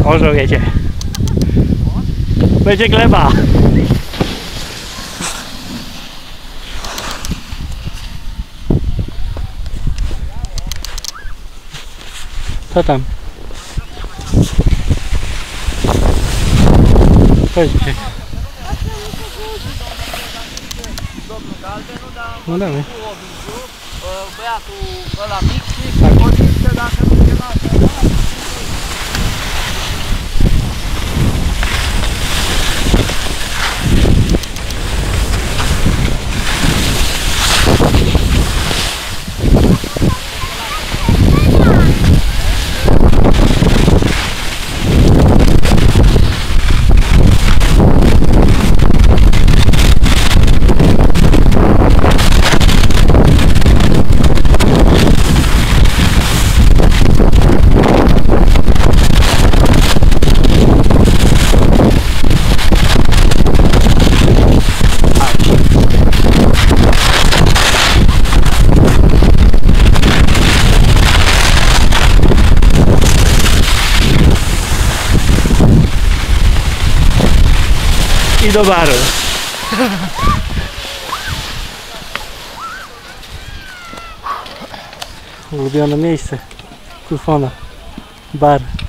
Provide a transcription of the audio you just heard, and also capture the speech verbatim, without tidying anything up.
Orzeł jedzie. Będzie gleba. Co tam? Chodźcie. No damy. Băiatul ăla mic și o zice dacă nu se lasă. I do baru. Ulubione miejsce Kulfona. Bar.